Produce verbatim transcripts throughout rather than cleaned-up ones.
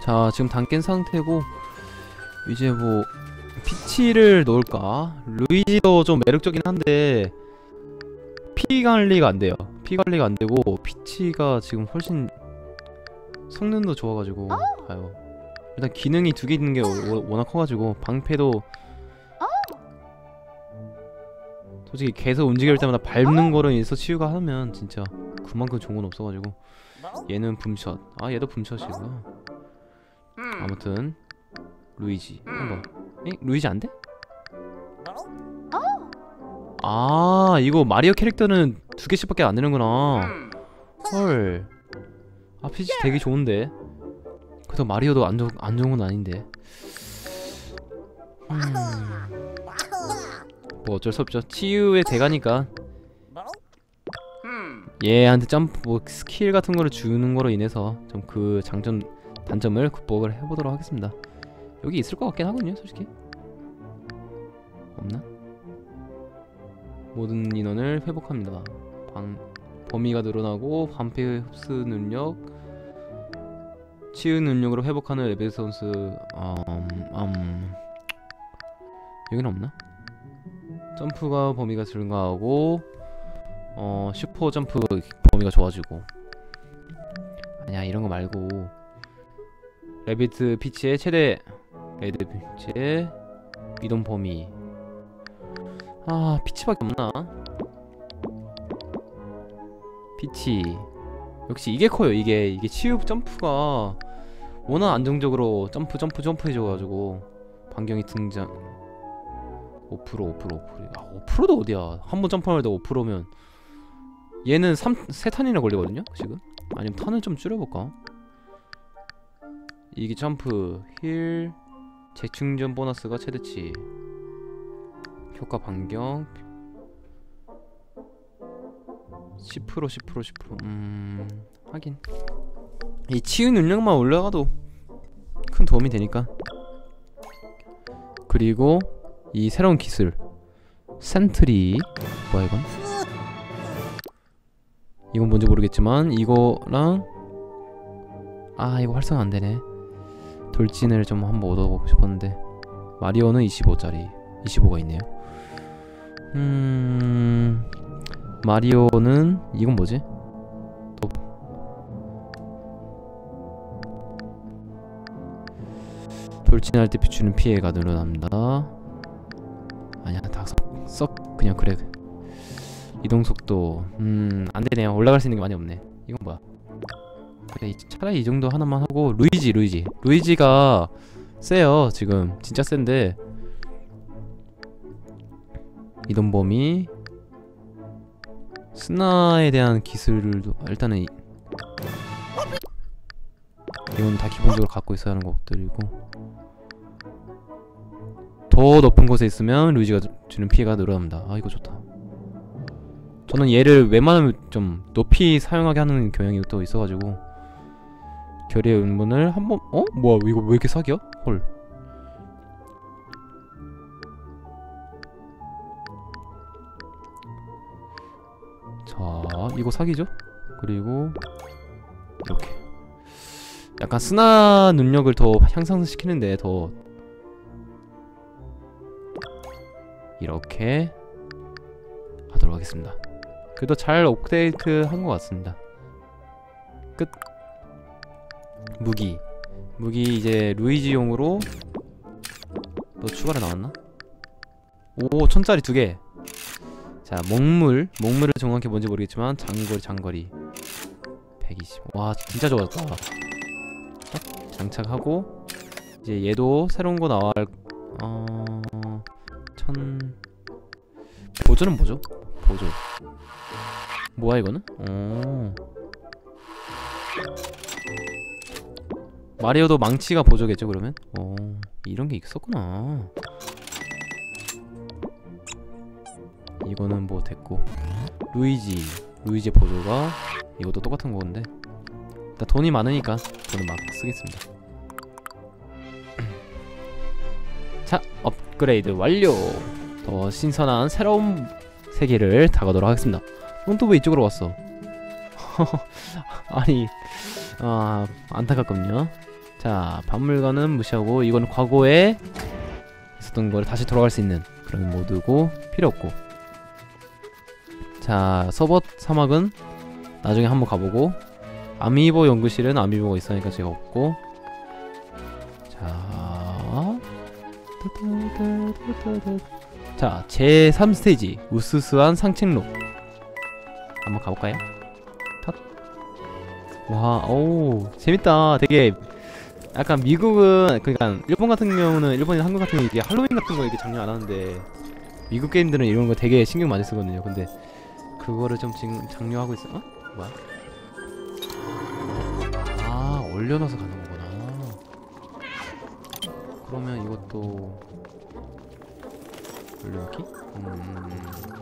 자, 지금 다 깬 상태고 이제 뭐 피치를 넣을까? 루이지도 좀 매력적이긴 한데 피 관리가 안 돼요. 피 관리가 안 되고 피치가 지금 훨씬 성능도 좋아가지고 봐요. 일단 기능이 두 개 있는 게 워낙 커가지고 방패도 솔직히 계속 움직일 때마다 밟는 거로 인해서 치유가 하면 진짜 그만큼 좋은 건 없어가지고 얘는 붐샷. 아, 얘도 붐샷이구나. 아무튼 루이지 한번. 에? 루이지 안 돼? 아, 이거 마리오 캐릭터는 두 개씩밖에 안 되는구나. 헐. 아, 피치 되게 좋은데. 그래도 마리오도 안, 좋, 안 좋은 건 아닌데. 음. 뭐 어쩔 수 없죠. 치유의 대가니까 얘한테 점프 뭐 스킬 같은 거를 주는 거로 인해서 좀 그 장점 단점을 극복을 해보도록 하겠습니다. 여기 있을 것 같긴 하거든요, 솔직히. 없나? 모든 인원을 회복합니다. 방, 범위가 늘어나고 반패 흡수 능력, 치유 능력으로 회복하는 레벨 선수. 음, 음. 여기는 없나? 점프가 범위가 증가하고 어 슈퍼 점프 범위가 좋아지고. 아니야, 이런 거 말고 레비트 피치의 최대 레드 피치의 이동 범위. 아, 피치밖에 없나? 피치 역시 이게 커요. 이게 이게 치유 점프가 워낙 안정적으로 점프 점프 점프 해줘가지고 반경이 등장. 오 퍼센트 오 퍼센트 오 퍼센트. 아, 오 퍼센트도 어디야. 한 번 점프할 때 오 퍼센트면 얘는 삼, 세 탄이나 걸리거든요 지금. 아니면 탄을 좀 줄여볼까? 이게 점프, 힐, 재충전 보너스가 최대치, 효과 반경 십 퍼센트 십 퍼센트 십 퍼센트. 음... 하긴 이 치유 능력만 올라가도 큰 도움이 되니까. 그리고 이 새로운 기술 센트리. 뭐야 이건? 이건 뭔지 모르겠지만 이거랑 아, 이거 활성화 안되네. 돌진을 좀 한번 얻어보고 싶었는데 마리오는 이십오짜리 이십오가 있네요. 음... 마리오는 이건 뭐지? 또 돌진할 때 비추는 피해가 늘어납니다. 아니야, 다 썩, 썩 그냥 그래. 이동속도 음... 안되네요. 올라갈 수 있는 게 많이 없네. 이건 뭐야? 그래, 차라리 이 정도 하나만 하고. 루이지 루이지 루이지가 세요 지금. 진짜 센데 이동 범위, 스나에 대한 기술도 일단은 이, 이건 다 기본적으로 갖고 있어야 하는 것들이고, 더 높은 곳에 있으면 루이지가 주는 피해가 늘어납니다. 아, 이거 좋다. 저는 얘를 웬만하면 좀 높이 사용하게 하는 경향이 또 있어가지고 결의의 의문을 한번. 어? 뭐야, 이거 왜 이렇게 사기야? 헐. 자, 이거 사기죠? 그리고 이렇게 약간 스나 능력을 더 향상시키는데 더 이렇게 하도록 하겠습니다. 그래도 잘 업데이트 한 것 같습니다. 끝. 무기 무기 이제 루이지용으로 또 추가로 나왔나? 오, 천짜리 두 개. 자, 목물 목물은 정확히 뭔지 모르겠지만 장거리 장거리 백이십. 와, 진짜 좋았다. 딱 장착하고 이제 얘도 새로운 거 나와. 어... 천... 보조는 뭐죠? 보조 뭐야 이거는? 오... 마리오도 망치가 보조겠죠 그러면? 오, 이런 게 있었구나. 이거는 뭐 됐고, 루이지 루이지 보조가 이것도 똑같은 건데 일단 돈이 많으니까 돈을 막 쓰겠습니다. 자, 업그레이드 완료. 더 신선한 새로운 세계를 다가도록 하겠습니다. 넌 또 왜 이쪽으로 왔어? 아니, 아, 안타깝군요. 자, 박물관은 무시하고 이건 과거에 있었던 거를 다시 돌아갈 수 있는 그런 모드고 필요 없고. 자, 서벗 사막은 나중에 한번 가보고, 아미보 연구실은 아미보가 있으니까 제가 없고. 자, 자, 제삼 스테이지 우스스한 상층로 한번 가볼까요? 탓. 와, 오, 재밌다. 되게 약간 미국은, 그러니까 일본 같은 경우는, 일본이나 한국 같은 경우는 이게 할로윈 같은 거 이렇게 장려 안 하는데 미국 게임들은 이런 거 되게 신경 많이 쓰거든요. 근데 그거를 좀 지금 장려하고 있어. 어? 뭐야? 아, 올려놔서 가는 거구나. 그러면 이것도 올려놓기? 음.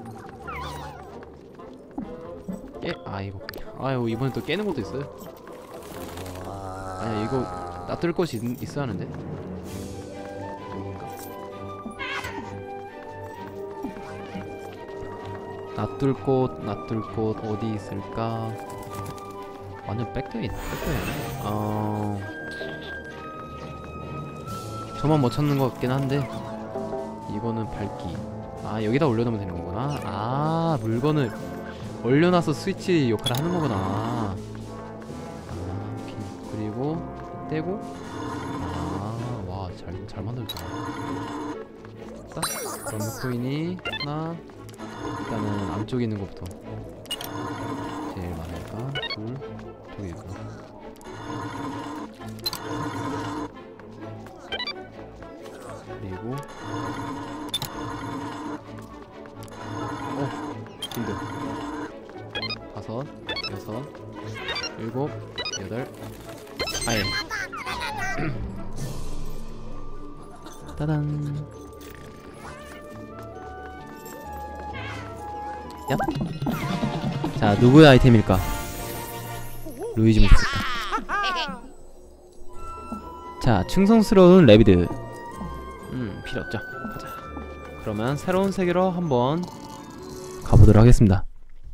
깨? 아, 이거. 아유, 이번에 또 깨는 것도 있어요. 아니야, 이거 놔둘 곳이 있, 있어야 하는데. 놔둘 곳, 놔둘 곳 어디 있을까? 완전 백도에 있네. 백도에 있네. 어... 저만 못 찾는 것 같긴 한데, 이거는 밝기. 아, 여기다 올려놓으면 되는 거구나. 아, 물건을 올려놔서 스위치 역할을 하는 거구나. 아, 오케이. 그리고 떼고. 아, 와, 잘, 잘 만들었다. 딱. 그럼 코인이 하나. 일단은 안쪽에 있는 것부터 제일 많으니까 둘, 두 개고. 그리고 어, 힘들. 다섯, 여섯, 일곱, 여덟, 아예. 따단. 얍. 자, 누구의 아이템일까? 루이지 못했다. 자, 충성스러운 레비드. 음, 필요 없죠. 가자. 그러면 새로운 세계로 한번 가보도록 하겠습니다.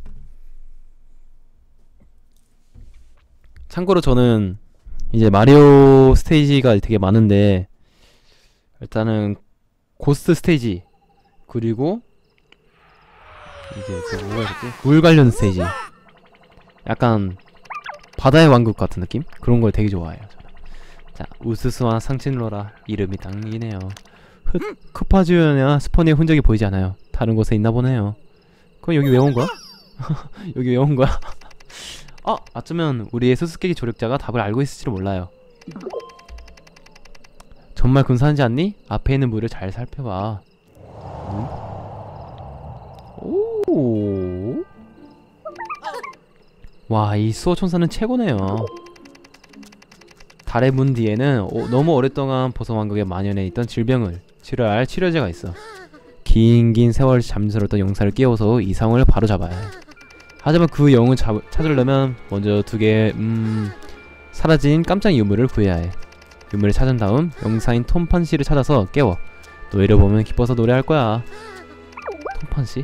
참고로 저는 이제 마리오 스테이지가 되게 많은데, 일단은 고스트 스테이지, 그리고 이제 그 뭐가 있었지? 물 관련 스테이지, 약간 바다의 왕국 같은 느낌? 그런 걸 되게 좋아해요 저는. 자, 우스스와 상친로라. 이름이 당기네요. 흑, 크파주연이나 스포니의 흔적이 보이지 않아요. 다른 곳에 있나 보네요. 그럼 여기 왜 온 거야? 여기 왜 온 거야? 아, 어쩌면 우리의 수수께끼 조력자가 답을 알고 있을지도 몰라요. 정말 근사하지 않니? 앞에 있는 물을 잘 살펴봐. 음? 오. 와, 이 수호천사는 최고네요. 달의 문 뒤에는 오, 너무 오랫동안 보성왕국에 만연해 있던 질병을 치료할 치료제가 있어. 긴 긴 세월 잠들었던 용사를 깨워서 이 상황을 바로 잡아야 해. 하지만 그 영웅을 잡, 찾으려면 먼저 두 개의 음... 사라진 깜짝 유물을 구해야 해. 유물을 찾은 다음 용사인 톰판씨를 찾아서 깨워. 노예를 보면 기뻐서 노래할 거야. 톰판씨?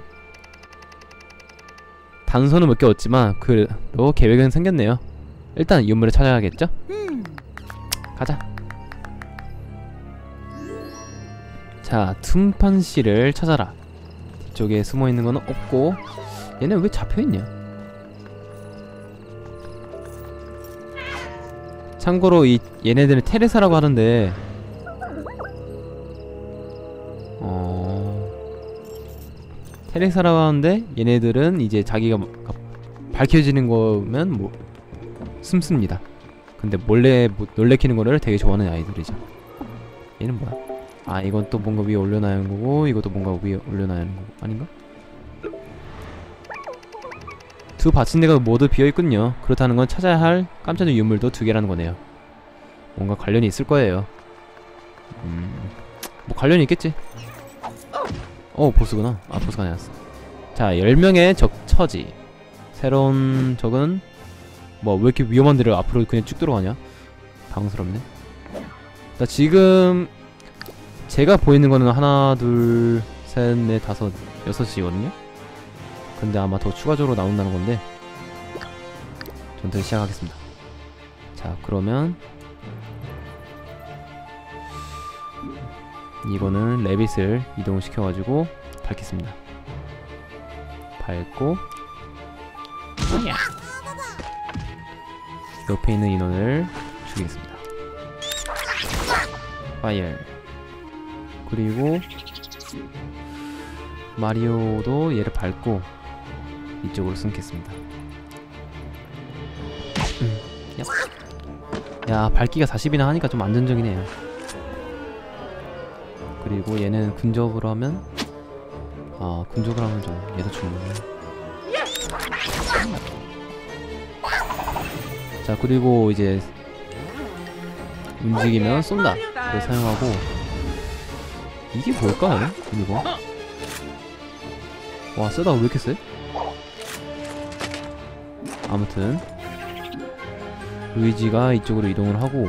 단서는 못 깨웠지만 그래도 계획은 생겼네요. 일단 유물을 찾아야겠죠? 가자. 자, 톰판씨를 찾아라. 뒤쪽에 숨어있는 건 없고. 얘네 왜 잡혀있냐? 참고로 이 얘네들은 테레사라고 하는데, 어... 테레사라고 하는데 얘네들은 이제 자기가 밝혀지는 거면 뭐 숨습니다. 근데 몰래 뭐 놀래키는 거를 되게 좋아하는 아이들이죠. 얘는 뭐야? 아, 이건 또 뭔가 위에 올려놔야 하는 거고, 이것도 뭔가 위에 올려놔야 하는 거고. 아닌가? 두 받침대가 모두 비어있군요. 그렇다는 건 찾아야 할 깜짝 유물도 두 개라는 거네요. 뭔가 관련이 있을 거예요. 음... 뭐 관련이 있겠지. 어, 보스구나. 아, 보스가 아니었어. 자, 열 명의 적 처지. 새로운 적은 뭐 왜 이렇게 위험한 데를 앞으로 그냥 쭉 들어가냐? 당황스럽네. 나 지금 제가 보이는 거는 하나, 둘, 셋, 넷, 다섯, 여섯이거든요? 근데 아마 더 추가적으로 나온다는 건데 전투를 시작하겠습니다. 자, 그러면 이거는 레빗을 이동을 시켜가지고 밟겠습니다. 밟고 옆에 있는 인원을 죽이겠습니다. 파이어. 그리고 마리오도 얘를 밟고 이쪽으로 숨겠습니다. 음, 야, 밟기가 사십이나 하니까 좀 안정적이네요. 그리고 얘는 근접으로 하면, 아, 근접으로 하면 좀 얘도 죽는구나. 자, 그리고 이제 움직이면 쏜다. 그걸 사용하고. 이게 뭘까요? 이거? 와, 세다. 왜 이렇게 세? 아무튼 루이지가 이쪽으로 이동을 하고.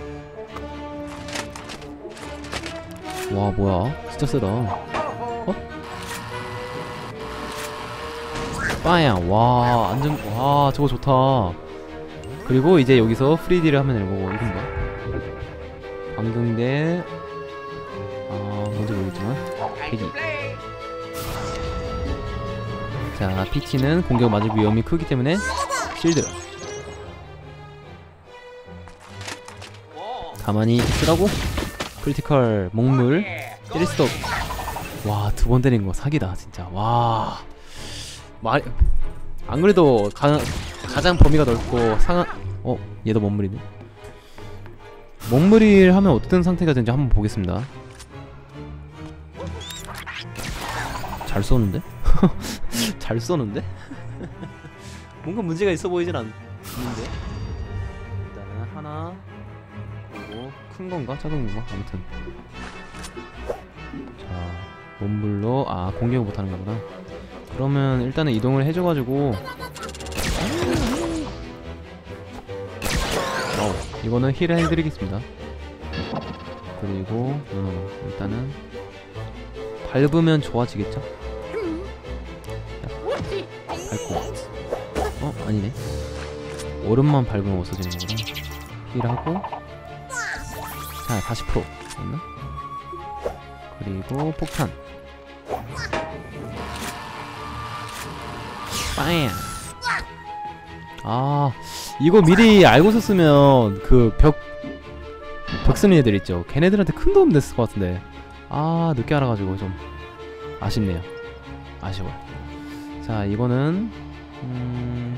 와, 뭐야, 진짜 세다. 어? 빠양. 와, 안정. 와, 저거 좋다. 그리고 이제 여기서 프리디를 하면 되는 거고. 이건 뭐야? 방금대. 아, 뭔지 모르겠지만 패기. 자, 피치는 공격 맞을 위험이 크기 때문에 실드. 가만히 쓰라고. 크리티컬 목물 때릴 수도 없. 와, 두 번 때린 거 사기다 진짜. 와, 말 안 그래도 가, 가장 범위가 넓고 상한. 어, 얘도 먹물이네. 먹물을 하면 어떤 상태가 되는지 한번 보겠습니다. 잘 쏘는데? 잘 쏘는데? 뭔가 문제가 있어 보이진 않는데. 일단은 하나. 그리고 큰 건가? 작은 건가? 아무튼. 자, 몸불로. 아, 공격을 못하는 거구나. 그러면 일단은 이동을 해줘가지고. 어, 이거는 힐을 해드리겠습니다. 그리고 음, 일단은 밟으면 좋아지겠죠? 밟고. 어? 아니네. 오른만 밟으면 없어지는 거구나. 힐하고. 자, 사십 퍼센트 됐나? 그리고 폭탄. 빵. 아, 이거 미리 알고 있었으면 그 벽 벽 쓰는 애들 있죠. 걔네들한테 큰 도움 됐을 것 같은데. 아, 늦게 알아가지고 좀 아쉽네요. 아쉬워. 자, 이거는 음,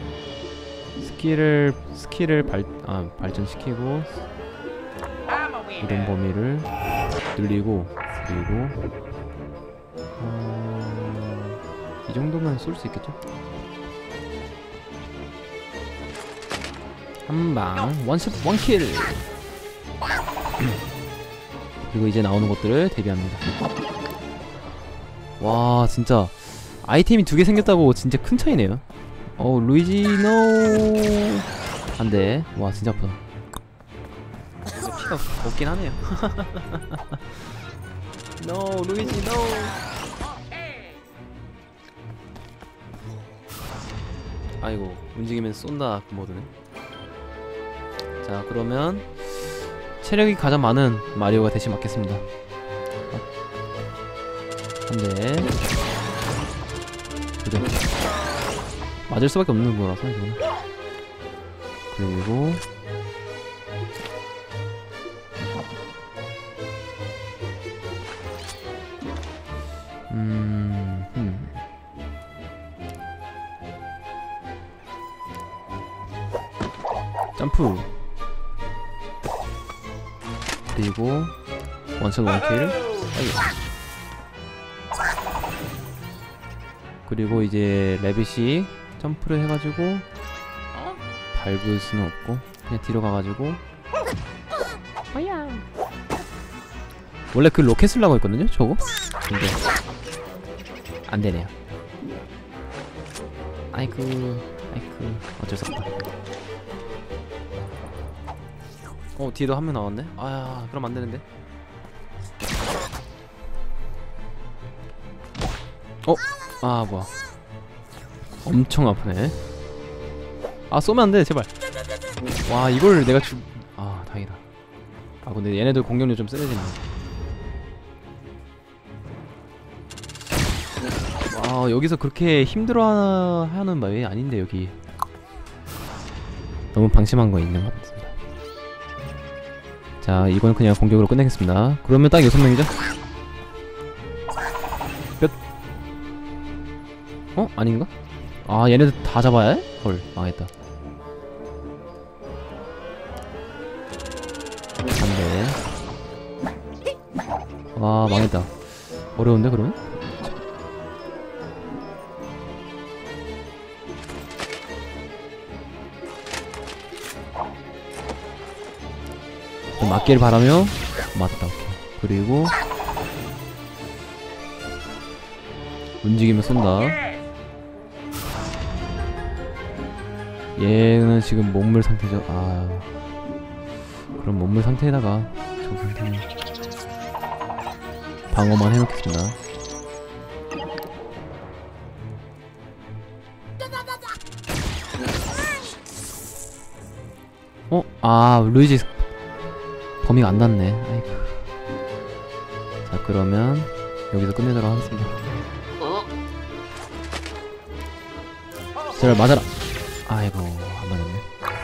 스킬을 스킬을 발 아, 발전시키고 이동 범위를 늘리고. 그리고 어, 이 정도면 쏠 수 있겠죠? 한방 원십 원킬. 그리고 이제 나오는 것들을 대비합니다. 와, 진짜 아이템이 두 개 생겼다고 진짜 큰 차이네요. 어, 루이지 노. 안돼. 와, 진짜 아프다. 피가 없긴 하네요. 노, 루이지 노. 아이고, 움직이면 쏜다 그 모드네. 자, 그러면 체력이 가장 많은 마리오가 대신 맞겠습니다. 한 대. 두 대. 맞을 수밖에 없는 거라서 이거는. 그리고 음, 음. 점프. 그리고 원샷 원킬. 그리고 이제 레빗이 점프를 해가지고 밟을 수는 없고 그냥 뒤로 가가지고. 원래 그 로켓 쓰려고 했거든요 저거? 근데 안되네요. 아이쿠 아이쿠 어쩔 수 없다. 어, 뒤에도 한 명 나왔네? 아야, 그럼 안 되는데. 어? 아, 뭐야. 엄청 아프네. 아, 쏘면 안 돼, 제발. 와, 이걸 내가 죽. 아, 다행이다. 아, 근데 얘네들 공격력 좀 세지네. 아 여기서 그렇게 힘들어하는 말이 아닌데 여기 너무 방심한 거 있는 것 같습니다. 자 이건 그냥 공격으로 끝내겠습니다. 그러면 딱 여섯 명이죠? 몇? 어? 아닌가? 아 얘네들 다 잡아야 해? 헐 망했다. 안돼. 와 망했다. 어려운데 그러면? 맞기를 바라며 맞다. 오케이. 그리고 움직이면 쏜다. 얘는 지금 목물 상태죠. 아 그럼 목물 상태에다가 저 상태는 방어만 해놓겠습니다. 어? 아 루이지 범위가 안 닿네. 아이고. 자 그러면 여기서 끝내도록 하겠습니다. 제발 맞아라. 아이고 안 맞았네.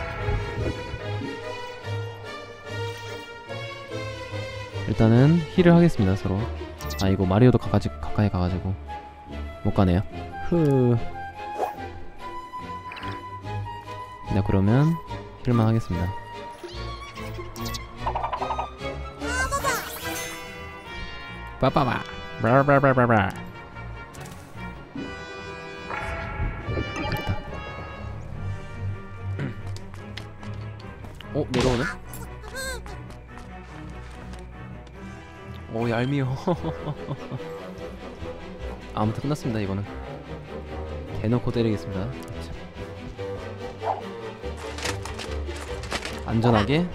일단은 힐을 하겠습니다 서로. 아이고 마리오도 가까이, 가까이 가가지고 못 가네요. 흐. 네 그러면 힐만 하겠습니다. 빠빠바 브라브라브라브라. 됐다. 어? 내려오네? 오 얄미워. 아무튼 끝났습니다 이거는. 대놓고 때리겠습니다. 안전하게.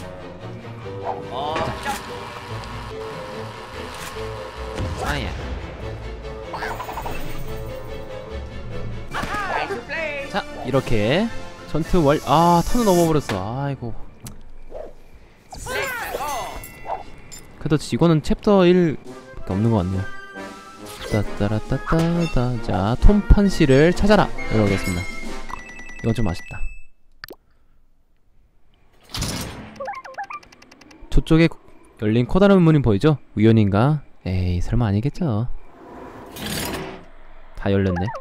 아야. 자 이렇게 전투 월. 아 턴을 넘어버렸어. 아이고. 그래도 이거는 챕터 일밖에 없는 것 같네요. 따따라따따따. 자 톰판씨를 찾아라 이러겠습니다. 이건 좀 아쉽다. 저쪽에 열린 커다란 문이 보이죠? 우연인가? 에이 설마 아니겠죠. 다 열렸네.